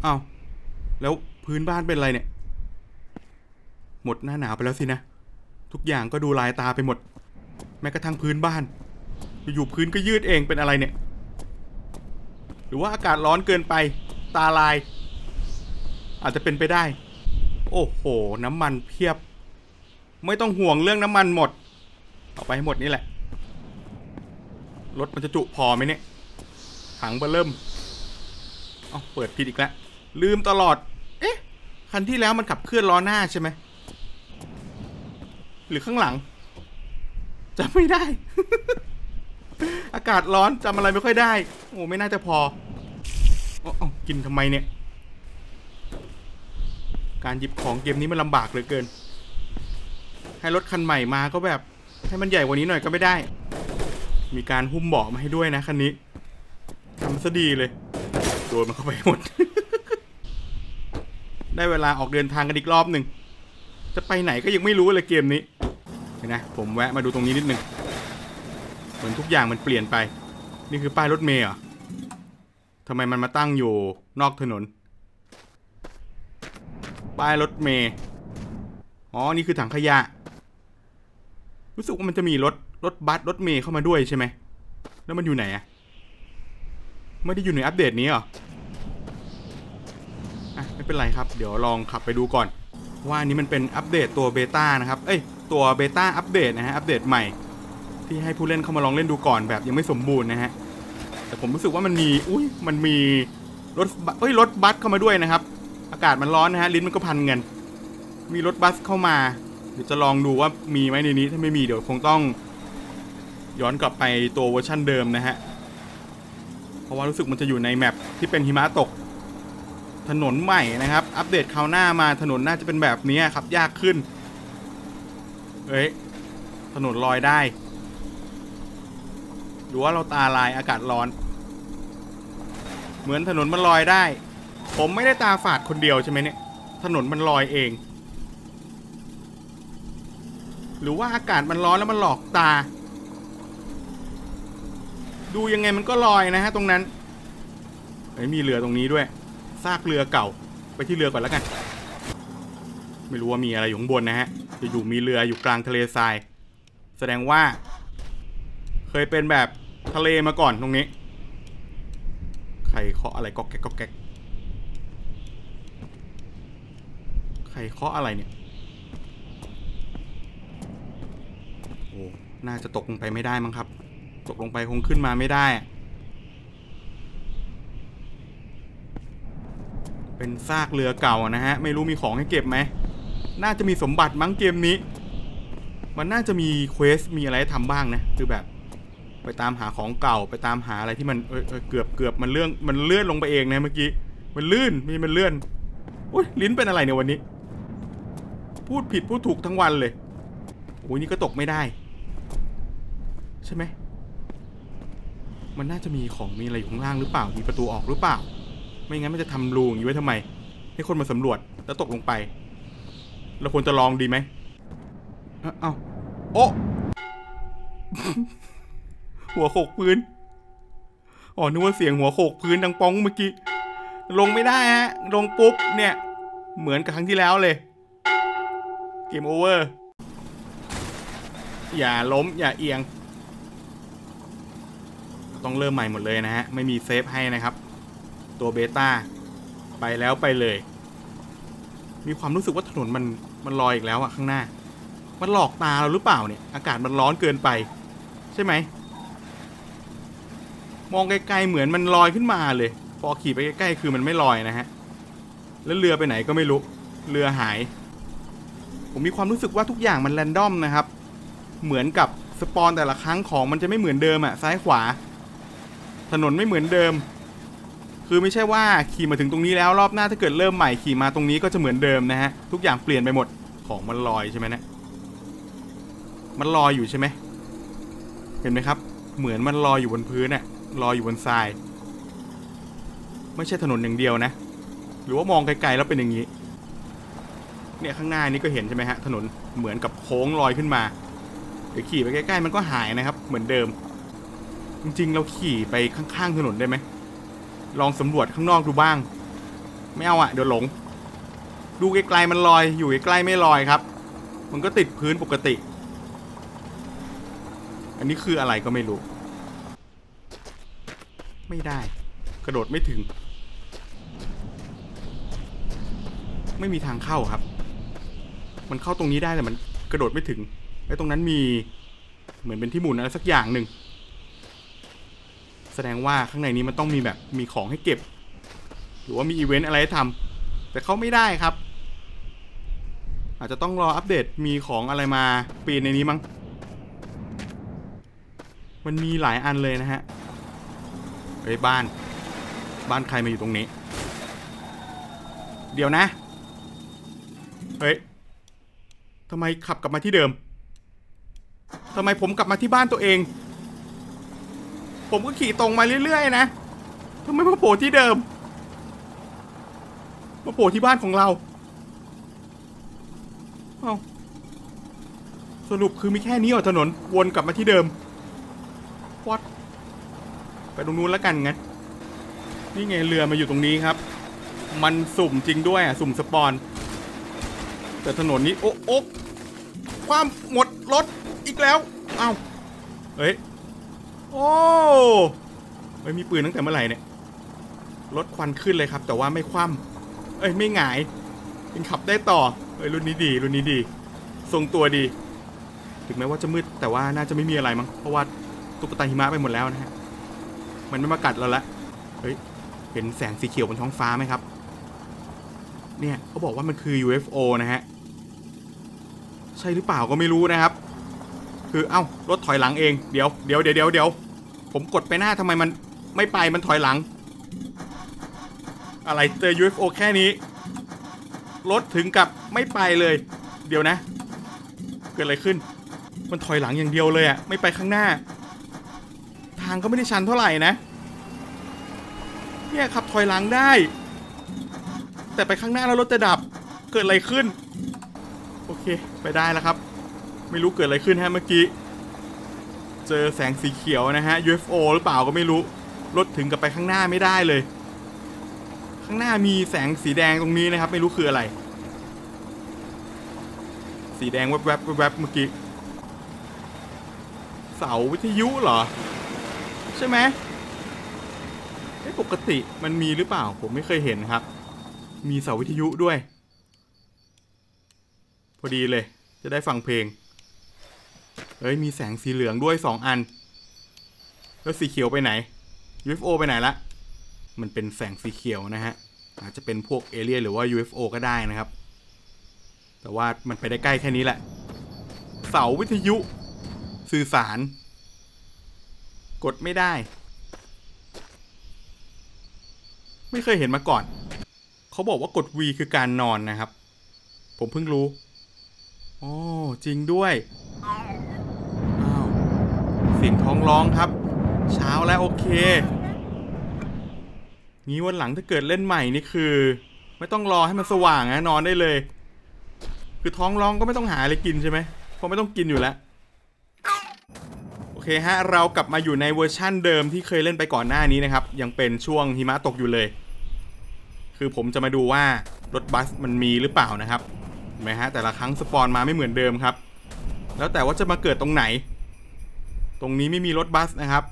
อ้าวแล้วพื้นบ้านเป็นอะไรเนี่ยหมดหน้าหนาวไปแล้วสินะทุกอย่างก็ดูลายตาไปหมดแม้กระทั่งพื้นบ้านอยู่พื้นก็ยืดเองเป็นอะไรเนี่ยหรือว่าอากาศร้อนเกินไปตาลายอาจจะเป็นไปได้โอ้โหน้ำมันเพียบไม่ต้องห่วงเรื่องน้ำมันหมดเอาไปให้หมดนี่แหละรถมันจะจุพอไหมเนี่ยถังเบอร์เริ่มเอาเปิดผิดอีกแล้วลืมตลอดเอ๊ะคันที่แล้วมันขับเคลื่อนล้อหน้าใช่ไหมหรือข้างหลังจำไม่ได้ อากาศร้อนจำอะไรไม่ค่อยได้โอ้ไม่น่าจะพอเอากินทำไมเนี่ยการหยิบของเกมนี้มันลำบากเหลือเกินให้รถคันใหม่มาก็แบบให้มันใหญ่กว่านี้หน่อยก็ไม่ได้มีการหุ้มเบาะมาให้ด้วยนะคันนี้ทำซะดีเลยโดนมันเข้าไปหมด ได้เวลาออกเดินทางกันอีกรอบหนึ่งจะไปไหนก็ยังไม่รู้เลยเกมนี้เห็นนะผมแวะมาดูตรงนี้นิดนึงเหมือนทุกอย่างมันเปลี่ยนไปนี่คือป้ายรถเมล์เหรอทำไมมันมาตั้งอยู่นอกถนนป้ายรถเมล์อ๋อนี่คือถังขยะรู้สึกว่ามันจะมีรถบัสรถเมล์เข้ามาด้วยใช่ไหมแล้วมันอยู่ไหนอะไม่ได้อยู่ในอัปเดตนี้เหรอไม่เป็นไรครับเดี๋ยวลองขับไปดูก่อนว่านี้มันเป็นอัปเดตตัวเบต้านะครับตัวเบต้าอัปเดตนะฮะอัปเดตใหม่ที่ให้ผู้เล่นเข้ามาลองเล่นดูก่อนแบบยังไม่สมบูรณ์นะฮะแต่ผมรู้สึกว่ามันมีรถบัสเข้ามาด้วยนะครับอากาศมันร้อนนะฮะลิ้นมันก็พันเงินมีรถบัสเข้ามาเดี๋ยวจะลองดูว่ามีไหมในนี้ถ้าไม่มีเดี๋ยวคงต้องย้อนกลับไปตัวเวอร์ชั่นเดิมนะฮะเพราะว่ารู้สึกมันจะอยู่ในแมปที่เป็นหิมะตกถนนใหม่นะครับอัปเดตคราวหน้ามาถนนน่าจะเป็นแบบนี้ครับยากขึ้นถนนลอยได้หรือว่าเราตาลายอากาศร้อนเหมือนถนนมันลอยได้ผมไม่ได้ตาฝาดคนเดียวใช่ไหมเนี่ยถนนมันลอยเองหรือว่าอากาศมันร้อนแล้วมันหลอกตาดูยังไงมันก็ลอยนะฮะตรงนั้นมีเรือตรงนี้ด้วยซากเรือเก่าไปที่เรือก่อนแล้วกันไม่รู้ว่ามีอะไรอยู่ข้างบนนะฮะอยู่มีเรืออยู่กลางทะเลทรายแสดงว่าเคยเป็นแบบทะเลมาก่อนตรงนี้ใครเคาะอะไรก๊อกแก๊กก๊อกแก๊กใครเคาะอะไรเนี่ยโอ้น่าจะตกลงไปไม่ได้มั้งครับตกลงไปคงขึ้นมาไม่ได้เป็นซากเรือเก่านะฮะไม่รู้มีของให้เก็บไหมน่าจะมีสมบัติมั้งเกมนี้มันน่าจะมีเควสมีอะไรให้ทำบ้างนะคือแบบไปตามหาของเก่าไปตามหาอะไรที่มันเกือบมันเลื่อนลงไปเองนะเมื่อกี้มันลื่นไม่มันเลื่อนอุ้ยลิ้นเป็นอะไรเนี่ยวันนี้พูดผิดพูดถูกทั้งวันเลยโอ้ยนี่ก็ตกไม่ได้ใช่ไหมมันน่าจะมีของมีอะไรอยู่ข้างล่างหรือเปล่ามีประตูออกหรือเปล่าไม่งั้นมันจะทำรูอย่างนี้ไว้ทำไมให้คนมาสำรวจแล้วตกลงไปเราควรจะลองดีไหมเอ้าโอ้หัวโขกพื้นอ๋อนึกว่าเสียงหัวโขกพื้นดังป้องเมื่อกี้ลงไม่ได้ฮะลงปุ๊บเนี่ยเหมือนกับครั้งที่แล้วเลยเกมโอเวอร์อย่าล้มอย่าเอียงต้องเริ่มใหม่หมดเลยนะฮะไม่มีเซฟให้นะครับตัวเบต้าไปแล้วไปเลยมีความรู้สึกว่าถนนมันลอยอีกแล้วอะข้างหน้ามันหลอกตาเราหรือเปล่าเนี่ยอากาศมันร้อนเกินไปใช่ไหมมองไกลๆเหมือนมันลอยขึ้นมาเลยพอขี่ไปใกล้ๆคือมันไม่ลอยนะฮะแล้วเรือไปไหนก็ไม่รู้เรือหายผมมีความรู้สึกว่าทุกอย่างมันแรนดอมนะครับเหมือนกับสปอนแต่ละครั้งของมันจะไม่เหมือนเดิมอะซ้ายขวาถนนไม่เหมือนเดิมคือไม่ใช่ว่าขี่มาถึงตรงนี้แล้วรอบหน้าถ้าเกิดเริ่มใหม่ขี่มาตรงนี้ก็จะเหมือนเดิมนะฮะทุกอย่างเปลี่ยนไปหมดของมันลอยใช่ไหมนะมันลอยอยู่ใช่ไหมเห็นไหมครับเหมือนมันลอยอยู่บนพื้นน่ะลอยอยู่บนทรายไม่ใช่ถนนอย่างเดียวนะหรือว่ามองไกลๆแล้วเป็นอย่างนี้เนี่ยข้างหน้านี้ก็เห็นใช่ไหมฮะถนนเหมือนกับโค้งลอยขึ้นมาเดี๋ยวขี่ไปใกล้ๆมันก็หายนะครับเหมือนเดิมจริงๆเราขี่ไปข้างๆถนนได้ไหมลองสำรวจข้างนอกดูบ้างไม่เอาอะเดี๋ยวหลงดูไกลๆมันลอยอยู่ใกล้ๆไม่ลอยครับมันก็ติดพื้นปกติอันนี้คืออะไรก็ไม่รู้ไม่ได้กระโดดไม่ถึงไม่มีทางเข้าครับมันเข้าตรงนี้ได้แต่มันกระโดดไม่ถึงไอ้ตรงนั้นมีเหมือนเป็นที่หมุนอะไรสักอย่างหนึ่งแสดงว่าข้างในนี้มันต้องมีแบบมีของให้เก็บหรือว่ามีอีเวนต์อะไรให้ทำแต่เข้าไม่ได้ครับอาจจะต้องรออัปเดตมีของอะไรมาปีนในนี้มั้งมันมีหลายอันเลยนะฮะเฮ้ยบ้านใครมาอยู่ตรงนี้เดี๋ยวนะเฮ้ยทำไมขับกลับมาที่เดิมทำไมผมกลับมาที่บ้านตัวเองผมก็ขี่ตรงมาเรื่อยๆนะทำไมมาโผล่ที่เดิมมาโผล่ที่บ้านของเราเอ้าสรุปคือมีแค่นี้เหรอถนนวนกลับมาที่เดิมวัดไปตรงนู้นแล้วกันงั้นนี่ไงเรือมาอยู่ตรงนี้ครับมันสุ่มจริงด้วยอ่ะสุ่มสปอนแต่ถนนนี้โอ๊กความหมดรถอีกแล้วเอ้าเฮ้ยโอ้ไม่มีปืนตั้งแต่เมื่อไหร่เนี่ยรถควันขึ้นเลยครับแต่ว่าไม่คว่ำไม่หงายยังขับได้ต่อรุ่นนี้ดีทรงตัวดีถึงแม้ว่าจะมืดแต่ว่าน่าจะไม่มีอะไรมั้งเพราะว่าตุ๊กตาหิมะไปหมดแล้วนะฮะมันไม่มากัดเราละเฮ้ยเห็นแสงสีเขียวบนท้องฟ้าไหมครับเนี่ยเขาบอกว่ามันคือ UFO นะฮะใช่หรือเปล่าก็ไม่รู้นะครับคือรถถอยหลังเองเดี๋ยวผมกดไปหน้าทำไมมันไม่ไปมันถอยหลังอะไรเจอ UFO แค่นี้รถถึงกับไม่ไปเลยเดี๋ยวนะเกิดอะไรขึ้นมันถอยหลังอย่างเดียวเลยอ่ะไม่ไปข้างหน้าทางก็ไม่ได้ชันเท่าไหร่นะเนี่ยขับถอยหลังได้แต่ไปข้างหน้าแล้วรถจะดับเกิดอะไรขึ้นโอเคไปได้แล้วครับไม่รู้เกิดอะไรขึ้นฮะเมื่อกี้เจอแสงสีเขียวนะฮะ UFO หรือเปล่าก็ไม่รู้รถถึงกับไปข้างหน้าไม่ได้เลยข้างหน้ามีแสงสีแดงตรงนี้นะครับไม่รู้คืออะไรสีแดงแวบๆเมื่อกี้เสาวิทยุเหรอใช่ไหมปกติมันมีหรือเปล่าผมไม่เคยเห็นครับมีเสาวิทยุด้วยพอดีเลยจะได้ฟังเพลงมีแสงสีเหลืองด้วย2 อันแล้วสีเขียวไปไหน UFO ไปไหนละมันเป็นแสงสีเขียวนะฮะอาจจะเป็นพวกเอเลี่ยนหรือว่า UFO ก็ได้นะครับแต่ว่ามันไปได้ใกล้แค่นี้แหละเสาวิทยุสื่อสารกดไม่ได้ไม่เคยเห็นมาก่อนเขาบอกว่ากด V คือการนอนนะครับผมเพิ่งรู้อ๋อจริงด้วยเสียงท้องร้องครับเช้าแล้วโอเคงี้วันหลังถ้าเกิดเล่นใหม่นี่คือไม่ต้องรอให้มันสว่างนะนอนได้เลยคือท้องร้องก็ไม่ต้องหาอะไรกินใช่ไหมเพราะไม่ต้องกินอยู่แล้วโอเคฮะเรากลับมาอยู่ในเวอร์ชั่นเดิมที่เคยเล่นไปก่อนหน้านี้นะครับยังเป็นช่วงหิมะตกอยู่เลยคือผมจะมาดูว่ารถบัสมันมีหรือเปล่านะครับเห็นไหมฮะแต่ละครั้งสปอนมาไม่เหมือนเดิมครับแล้วแต่ว่าจะมาเกิดตรงไหนตรงนี้ไม่มีรถบัสนะครับ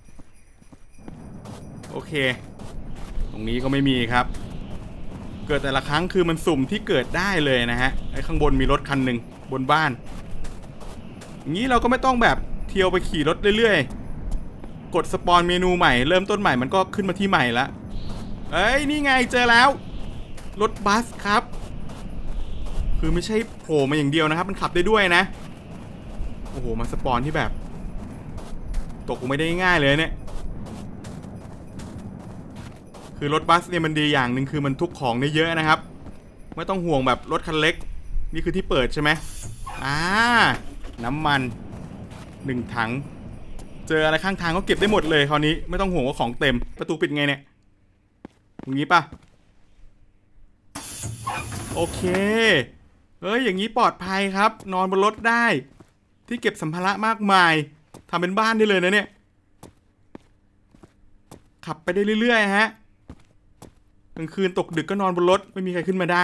โอเคตรงนี้ก็ไม่มีครับเกิดแต่ละครั้งคือมันสุ่มที่เกิดได้เลยนะฮะไอ้ข้างบนมีรถคันหนึ่งบนบ้านอย่างนี้เราก็ไม่ต้องแบบเที่ยวไปขี่รถเรื่อยๆกดสปอนเมนูใหม่เริ่มต้นใหม่มันก็ขึ้นมาที่ใหม่ละนี่ไงเจอแล้วรถบัสครับคือไม่ใช่โผล่มาอย่างเดียวนะครับมันขับได้ด้วยนะโอ้โหมาสปอนที่แบบตกไม่ได้ง่ายเลยเนี่ยคือรถบัสเนี่ยมันดีอย่างหนึ่งคือมันทุกของได้เยอะนะครับไม่ต้องห่วงแบบรถคันเล็กนี่คือที่เปิดใช่ไหมน้ำมัน1 ถังเจออะไรข้างทางก็เก็บได้หมดเลยคราวนี้ไม่ต้องห่วงว่าของเต็มประตูปิดไงเนี่ยอย่างนี้ป่ะโอเคอย่างนี้ปลอดภัยครับนอนบนรถได้ที่เก็บสัมภาระมากมายทำเป็นบ้านได้เลยนะเนี่ยขับไปได้เรื่อยๆฮะกลางคืนตกดึกก็นอนบนรถไม่มีใครขึ้นมาได้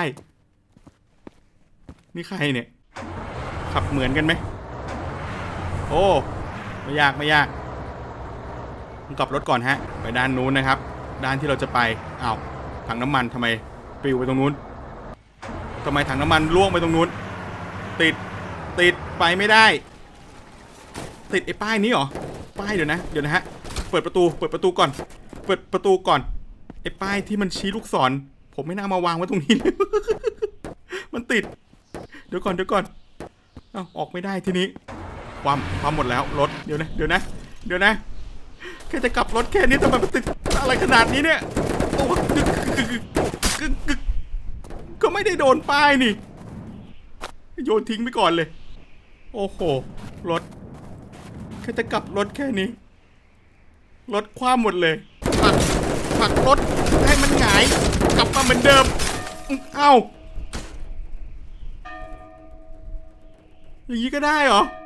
นี่ใครเนี่ยขับเหมือนกันไหมโอ้ไม่ยากกลับรถก่อนฮะไปด้านนู้นนะครับด้านที่เราจะไปอ้าวถังน้ำมันทำไมปลิวไปตรงนู้นทำไมถังน้ำมันล่วงไปตรงนู้นติดไปไม่ได้ติดไอ้ป้ายนี้เหรอป้ายเดี๋ยวนะฮะเปิดประตูก่อนไอ้ป้ายที่มันชี้ลูกศรผมไม่น่ามาวางไว้ตรงนี้ มันติดเดี๋ยวก่อนอ้าวออกไม่ได้ทีนี้ความหมดแล้วรถเดี๋ยวนะแค่จะกลับรถแค่นี้ทำไมมันติดอะไรขนาดนี้เนี่ยโอ้ก็ไม่ได้โดนป้ายนี่โยนทิ้งไปก่อนเลยโอ้โหรถแค่จะกลับรถแค่นี้รถคว่ำหมดเลยผลักรถให้มันหงายกลับมาเหมือนเดิมเอ้าอย่างนี้ก็ได้เหรอ